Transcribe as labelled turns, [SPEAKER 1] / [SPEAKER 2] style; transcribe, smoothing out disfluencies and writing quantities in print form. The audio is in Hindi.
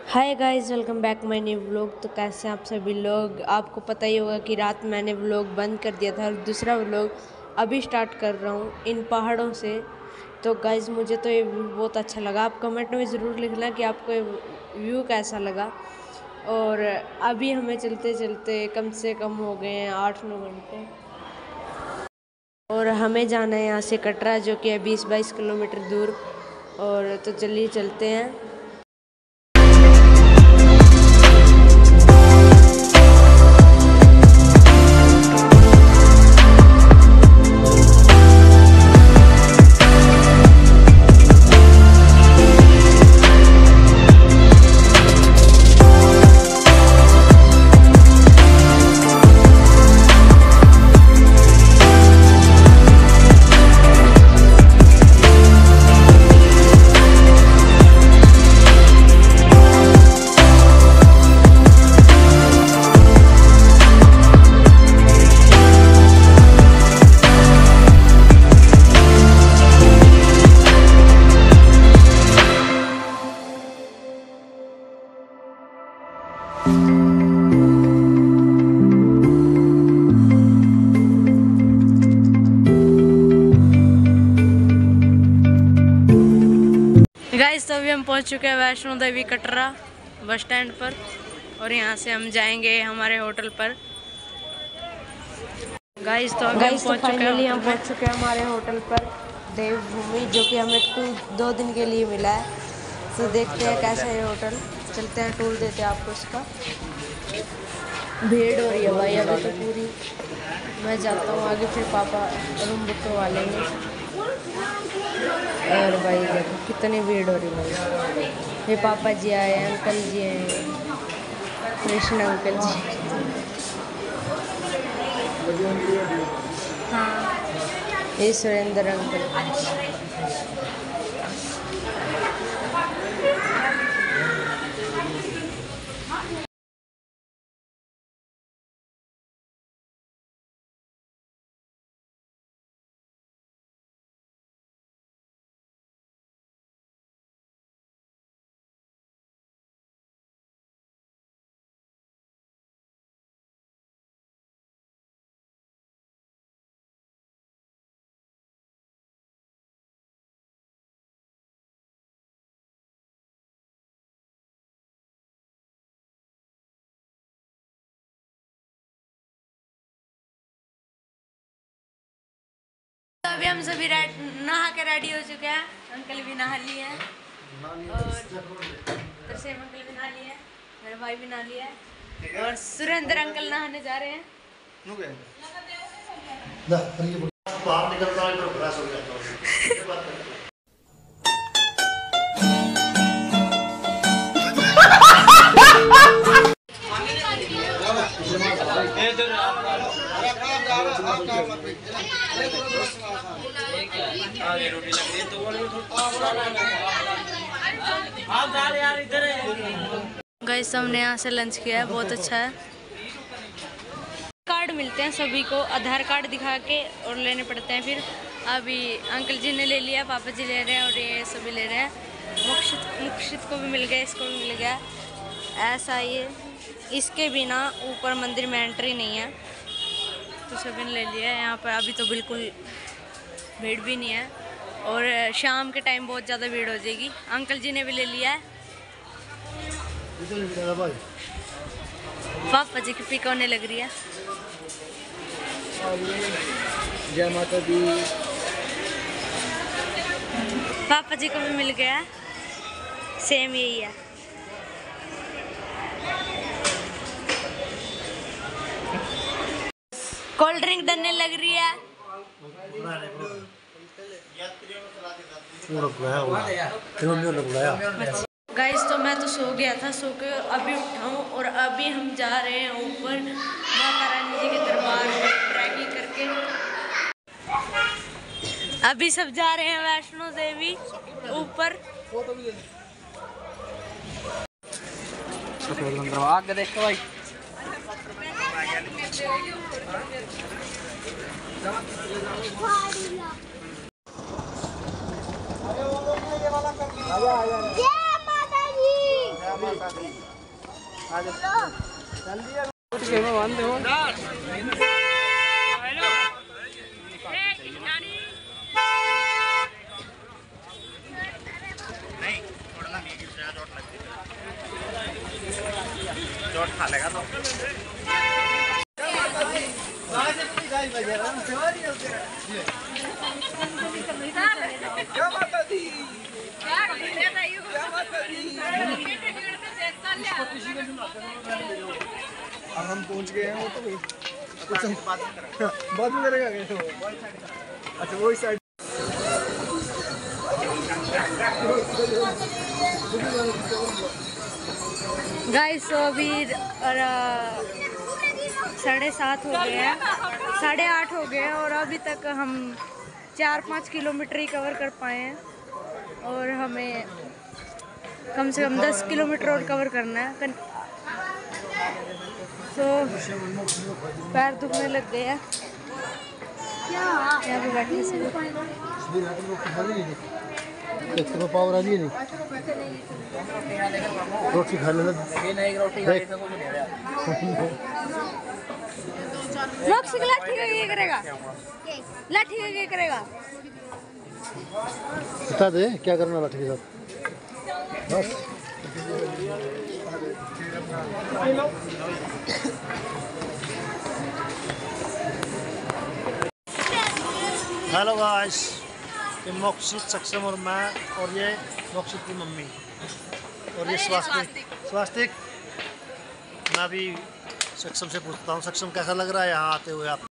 [SPEAKER 1] Hi guys, welcome back my new vlog. तो कैसे हैं आप सभी लोग। आपको पता ही होगा कि रात मैंने व्लॉग बंद कर दिया था और दूसरा व्लॉग अभी स्टार्ट कर रहा हूँ इन पहाड़ों से। तो गाइस मुझे तो ये व्यू बहुत अच्छा लगा। आप कमेंट में ज़रूर लिखना कि आपको ये व्यू कैसा लगा। और अभी हमें चलते चलते कम से कम हो गए हैं 8-9 घंटे और हमें जाना है यहाँ से कटरा, जो कि है 20-22 किलोमीटर दूर। और तो चलिए चलते हैं। गाइस तो अभी हम पहुंच चुके हैं वैष्णो देवी कटरा बस स्टैंड पर और यहाँ से हम जाएंगे हमारे होटल पर। गाइस तो अभी हम पहुंच चुके हैं हमारे होटल पर देवभूमि, जो कि हमें 2 दिन के लिए मिला है। तो देखते हैं कैसा है होटल, चलते हैं टूर देते हैं आपको इसका। भीड़ हो रही है भाई अभी तो पूरी। मैं जाता हूँ आगे, फिर पापा रूम बुक करवा लेंगे। और भाई देखो कितनी भीड़ हो रही भाई। ये पापा जी आए, अंकल जी आए, कृष्ण अंकल जी। हाँ, ये सुरेंद्र अंकल। तो अभी हम सभी नहा के रेडी हो चुके हैं। अंकल भी नहा लिए हैं और तरसेम अंकल भी नहा लिए हैं, मेरा भाई भी नहा लिया है और सुरेंद्र अंकल नहाने जा रहे हैं।
[SPEAKER 2] बाहर निकलता है तो क्रैश हो जाता है।
[SPEAKER 1] गाइस हमने यहाँ से लंच किया है, बहुत अच्छा है। कार्ड मिलते हैं सभी को, आधार कार्ड दिखा के और लेने पड़ते हैं। फिर अभी अंकल जी ने ले लिया, पापा जी ले रहे हैं और ये सभी ले रहे हैं। मुक्षित को भी मिल गया, इसको भी मिल गया। ऐसा ये इसके बिना ऊपर मंदिर में एंट्री नहीं है, तो सभी ने ले लिया है। यहाँ पर अभी तो बिल्कुल भीड़ भी नहीं है और शाम के टाइम बहुत ज़्यादा भीड़ हो जाएगी। अंकल जी ने भी ले लिया है। पापा जी की पिक होने लग रही है।
[SPEAKER 3] जय माता दी।
[SPEAKER 1] पापा जी को भी मिल गया, सेम यही है। कोल्ड ड्रिंक डलने लग रही है। गाइस तो मैं तो सो गया था, सो के अभी उठा हूँ और अभी हम जा रहे हैं ऊपर माता रानी जी के दरबार में ट्रैकिंग करके। अभी सब जा रहे हैं वैष्णो देवी ऊपर।
[SPEAKER 3] आगे देखो भाई।
[SPEAKER 4] जय माता दी।
[SPEAKER 2] चोट खा लेगा तो
[SPEAKER 3] अब हम पहुंच गए हैं। वो तो बाद में करेगा। अच्छा वही साइड
[SPEAKER 1] गाइस तो अभी 7:30 हो गए हैं, 8:30 हो गए हैं और अभी तक हम 4-5 किलोमीटर ही कवर कर पाए हैं और हमें कम से कम 10 किलोमीटर और कवर करना है। तो पैर दुखने लग गए हैं यहाँ पे बैठने से।
[SPEAKER 2] पावर आ रही है नहीं रोटी खा लेना
[SPEAKER 1] लाठी का ये करेगा, लाठी का ये करेगा।
[SPEAKER 2] बता दे क्या करना लाठी के साथ बस। हेलो गाइस, ये मोक्षित, सक्षम और मैं और ये मोक्षित की मम्मी और ये स्वास्तिक। मैं अभी सक्षम से पूछता हूँ, सक्षम कैसा लग रहा है यहाँ आते हुए आप?